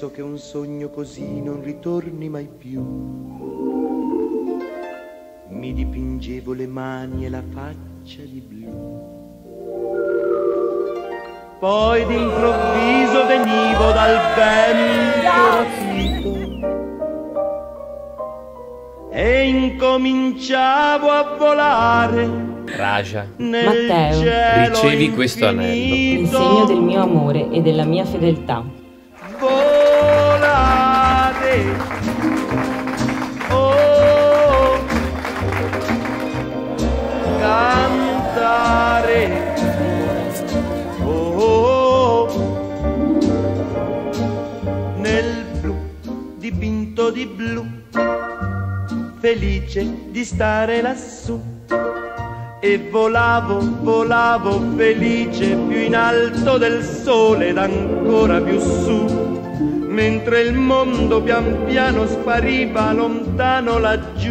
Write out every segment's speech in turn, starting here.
penso che un sogno così non ritorni mai più. Mi dipingevo le mani e la faccia di blu. Poi d'improvviso venivo dal vento rapito e incominciavo a volare. Raja, Matteo, ricevi questo anello, il segno del mio amore e della mia fedeltà. Volare, oh, cantare, oh, nel blu dipinto di blu, felice di stare lassù. E volavo, volavo felice più in alto del sole ed ancora più su, mentre il mondo pian piano spariva lontano laggiù.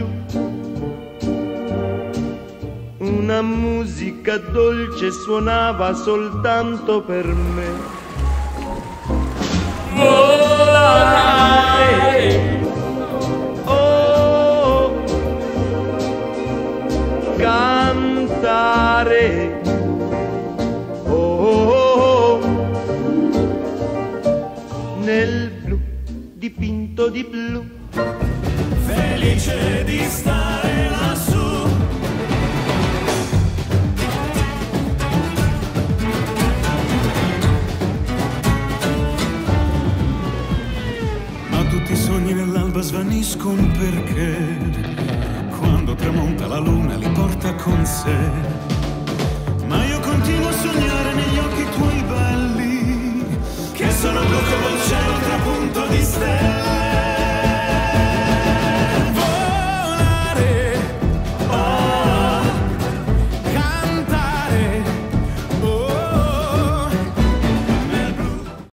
Una musica dolce suonava soltanto per me. Volare, oh, cantare, oh, nel blu dipinto di blu, felice di stare lassù. Ma tutti i sogni nell'alba svaniscono perché